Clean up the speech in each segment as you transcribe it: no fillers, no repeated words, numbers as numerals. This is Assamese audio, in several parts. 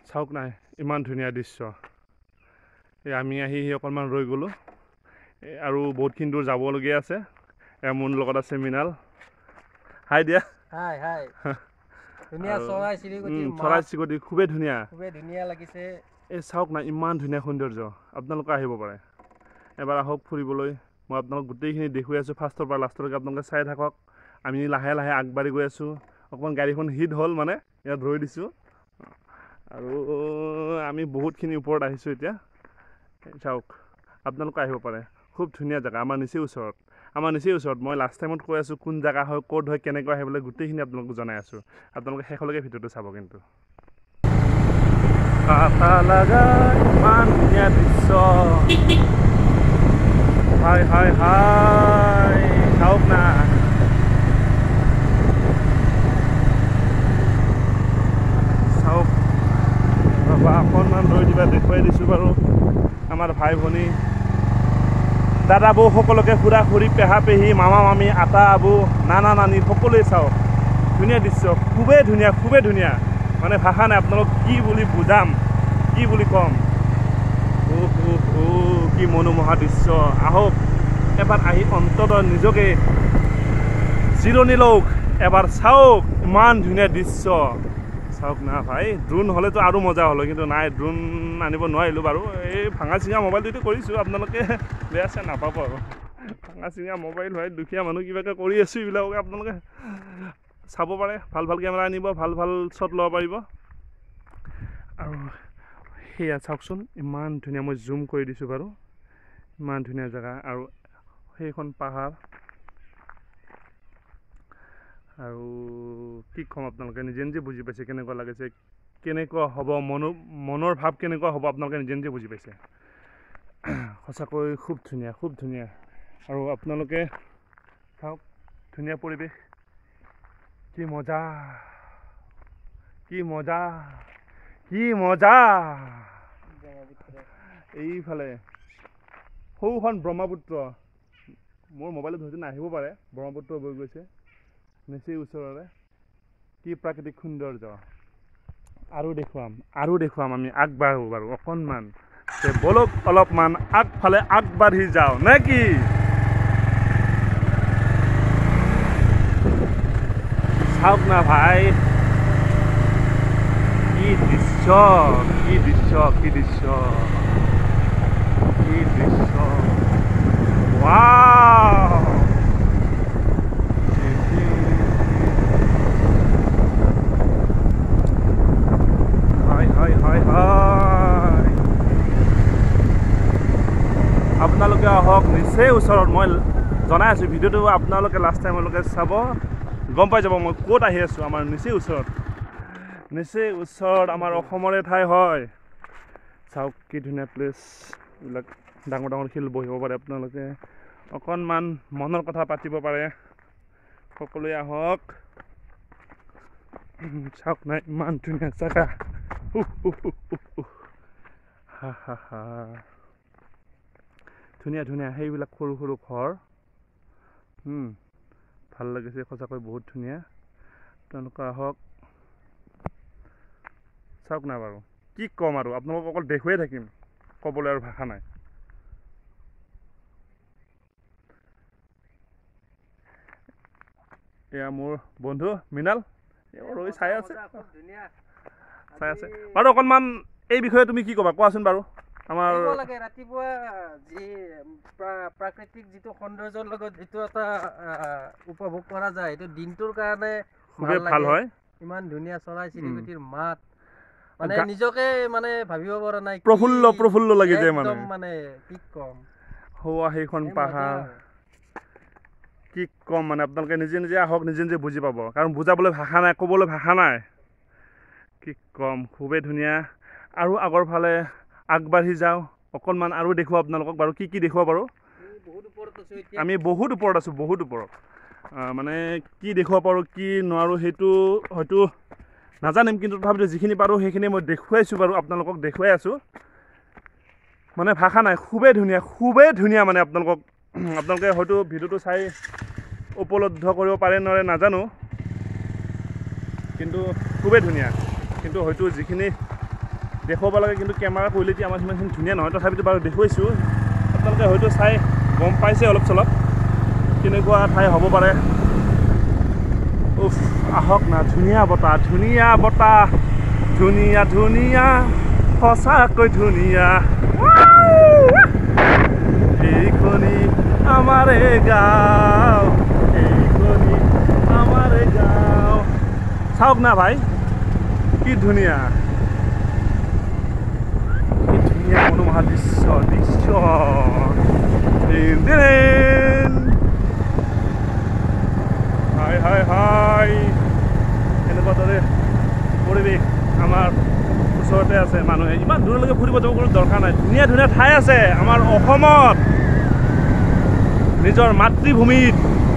চাওক নাই ইমান ধুনীয়া দৃশ্য এই আমি আহি অকণমান ৰৈ গ'লোঁ আৰু বহুতখিনি দূৰ যাবলগীয়া আছে মোৰ লগত আছে মৃণাল হাই দিয়া হাই হাই ধুনীয়া চৰাই চিৰিকটি খুবেই ধুনীয়া লাগিছে এই চাওক না ইমান ধুনীয়া সৌন্দৰ্য আপোনালোকে আহিব পাৰে এবাৰ আহক ফুৰিবলৈ মই আপোনালোক গোটেইখিনি দেখুৱাই আছোঁ ফাৰ্ষ্টৰ পৰা লাষ্টলৈকে আপোনালোকে চাই থাকক আমি লাহে লাহে আগবাঢ়ি গৈ আছোঁ অকণমান গাড়ীখন হিট হ'ল মানে ইয়াত ৰৈ দিছোঁ আৰু আমি বহুতখিনি ওপৰত আহিছোঁ এতিয়া চাওক আপোনালোকে আহিব পাৰে খুব ধুনীয়া জেগা আমাৰ নিচেই ওচৰত মই লাষ্ট টাইমত কৈ আছোঁ কোন জেগা হয় ক'ত হয় কেনেকৈ আহিবলৈ গোটেইখিনি আপোনালোকক জনাই আছোঁ আপোনালোকে শেষলৈকে ভিডিঅ'টো চাব কিন্তু ইমান ধুনীয়া দৃশ্য হাই হাই হাই চাওক না চাওক ৰ'বা অকণমান ৰৈ দিবা দেখুৱাই দিছোঁ বাৰু আমাৰ ভাই ভনী দাদা বৌ সকলোকে খুৰা খুৰী পেহা পেহী মামা মামী আটা আবু নানা নানী সকলোৱে চাওক ধুনীয়া দৃশ্য খুবেই ধুনীয়া মানে ভাষা নাই আপোনালোক কি বুলি বুজাম কি বুলি ক'ম কি মনোমোহা দৃশ্য আহক এবাৰ আহি অন্ততঃ নিজকে জিৰণি লওক এবাৰ চাওক ইমান ধুনীয়া দৃশ্য চাওক না ভাই ড্ৰোন হ'লেতো আৰু মজা হ'ল কিন্তু নাই ড্ৰোন আনিব নোৱাৰিলোঁ বাৰু এই ভাঙা চিঙা মোবাইলটোতে কৰিছোঁ আপোনালোকে বেয়া চেয়া নাপাব আৰু ভাঙা চিঙা মোবাইল হয় দুখীয়া মানুহ কিবাকৈ কৰি আছোঁ এইবিলাককে আপোনালোকে চাব পাৰে ভাল কেমেৰা আনিব ভাল শ্বট ল'ব পাৰিব আৰু সেয়া চাওকচোন ইমান ধুনীয়া মই জুম কৰি দিছোঁ বাৰু ইমান ধুনীয়া জেগা আৰু সেইখন পাহাৰ আৰু কি ক'ম আপোনালোকে নিজে বুজি পাইছে কেনেকুৱা লাগিছে কেনেকুৱা হ'ব মনৰ ভাৱ কেনেকুৱা হ'ব আপোনালোকে নিজে বুজি পাইছে সঁচাকৈ খুব ধুনীয়া আৰু আপোনালোকে চাওক ধুনীয়া পৰিৱেশ কি মজা এইফালে সৌখন ব্ৰহ্মপুত্ৰ মোৰ মোবাইলত হয়তো নাহিব পাৰে ব্ৰহ্মপুত্ৰ বৈ গৈছে নিচেই ওচৰৰে কি প্ৰাকৃতিক সৌন্দৰ্য আৰু দেখুৱাম আমি আগবাঢ়ো বাৰু অকণমান বলক অলপমান আগফালে আগবাঢ়ি যাওঁ নে কি চাওক না ভাই কি দৃশ্য ৱাও আপোনালোকে আহক নিচেই ওচৰত মই জনাই আছোঁ ভিডিঅ'টো আপোনালোকে লাষ্ট টাইমলৈকে চাব গম পাই যাব মই ক'ত আহি আছোঁ আমাৰ নিচেই ওচৰত আমাৰ অসমৰে ঠাই হয় চাওক কি ধুনীয়া প্লেচ এইবিলাক ডাঙৰ শিল বহিব পাৰে আপোনালোকে অকণমান মনৰ কথা পাতিব পাৰে সকলোৱে আহক চাওক নাই ইমান ধুনীয়া জেগা ধুনীয়া সেইবিলাক সৰু ঘৰ ভাল লাগিছে সঁচাকৈ বহুত ধুনীয়া তেওঁলোকে আহক চাওক না বাৰু কি ক'ম আৰু আপোনালোকক অকল দেখুৱাই থাকিম ক'বলৈ আৰু ভাষা নাই এয়া মোৰ বন্ধু মৃণাল ৰৈ চাই আছে বাৰু অকণমান এই বিষয়ে তুমি কি ক'বা কোৱাচোন বাৰু আমাৰ ৰাতিপুৱা যি প্ৰাকৃতিক যিটো সৌন্দৰ্যৰ লগত যিটো এটা উপভোগ কৰা যায় এইটো দিনটোৰ কাৰণে খুবেই ভাল হয় ইমান ধুনীয়া চৰাই চিৰিকটিৰ মাত মানে নিজকে মানে ভাবিব পৰা নাই প্ৰফুল্ল লাগি যায় মানে কি ক'ম হোৱা সেইখন পাহাৰ কি ক'ম মানে আপোনালোকে নিজে আহক নিজে বুজি পাব কাৰণ বুজাবলৈ ভাষা নাই ক'বলৈ ভাষা নাই কি ক'ম খুবেই ধুনীয়া আৰু আগৰ ফালে আগবাঢ়ি যাওঁ অকণমান আৰু দেখুৱাওঁ আপোনালোকক বাৰু কি দেখুৱাব বাৰু আমি বহুত ওপৰত আছোঁ মানে কি দেখুৱাব পাৰোঁ কি নোৱাৰোঁ সেইটো হয়তো নাজানিম কিন্তু তথাপিতো যিখিনি পাৰোঁ সেইখিনি মই দেখুৱাইছোঁ বাৰু আপোনালোকক দেখুৱাই আছোঁ মানে ভাষা নাই খুবেই ধুনীয়া মানে আপোনালোকে হয়তো ভিডিঅ'টো চাই উপলব্ধ কৰিব পাৰে নোৱাৰে নাজানো কিন্তু খুবেই ধুনীয়া কিন্তু হয়তো যিখিনি দেখুৱাব লাগে, কিন্তু কেমেৰা কোৱালিটি আমাৰ সিমানখিনি ধুনীয়া নহয়। তথাপিতো বাৰু দেখুৱাইছোঁ, আপোনালোকে হয়তো চাই গম পাইছে অলপ চলপ কেনেকুৱা ঠাই হ'ব পাৰে। উফ, আহক না, ধুনীয়া বতাহ, ধুনীয়া বতাহ, ধুনীয়া ধুনীয়া, সঁচাকৈ ধুনীয়া। এইখনি আমাৰে গাঁও, এইখনি আমাৰে গাঁও। চাওক না ভাই, কি ধুনীয়া, কি ধুনীয়া মনোমোহা দৃশ্য, দৃশ্য। হাই হাই হাই, এনেকুৱা দৰে পৰিৱেশ আমাৰ ওচৰতে আছে। মানুহে ইমান দূৰলৈকে ফুৰিব যাব কোনো দৰকাৰ নাই। ধুনীয়া ধুনীয়া ঠাই আছে আমাৰ অসমত, নিজৰ মাতৃভূমিত,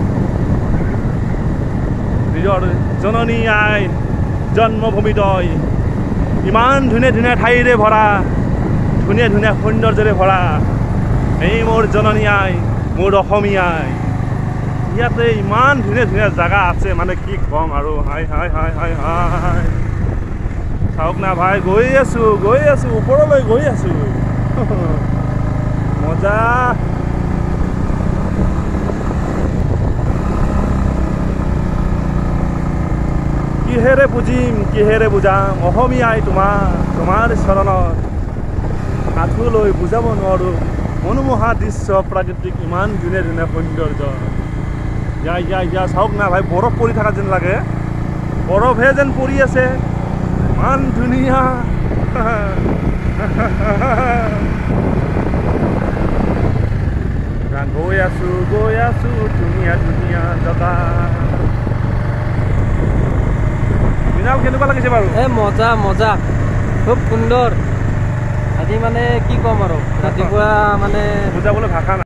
নিজৰ জননী আই জন্মভূমিতই ইমান ধুনীয়া ধুনীয়া ঠাইৰে ভৰা, ধুনীয়া ধুনীয়া সৌন্দৰ্যৰে ভৰা এই মোৰ জননী আই, মোৰ অসমীয়াই। ইয়াতে ইমান ধুনীয়া ধুনীয়া জেগা আছে, মানে কি ক'ম আৰু। হাই হাই হাই হাই হাই, চাওক না ভাই, গৈ আছোঁ ওপৰলৈ গৈ আছোঁ। মজা। কিহেৰে বুজিম, কিহেৰে বুজাম অসমীয়াই তোমাৰ চৰণত আঁঠু লৈ বুজাব নোৱাৰোঁ মনোমোহা দৃশ্য, প্ৰাকৃতিক ইমান ধুনীয়া ধুনীয়া সৌন্দৰ্য। ইয়া চাওক না ভাই, বৰফ পৰি থকা যেন লাগে, বৰফহে যেন পৰি আছে, ইমান ধুনীয়া। গৈ আছোঁ ধুনীয়া ধুনীয়া জেগা। মৃণাল, কেনেকুৱা লাগিছে বাৰু? মজা মজা, খুব সুন্দৰ। আজি মানে কি ক'ম আৰু, ৰাতিপুৱা মানে বুজাবলৈ ভাষা নাই।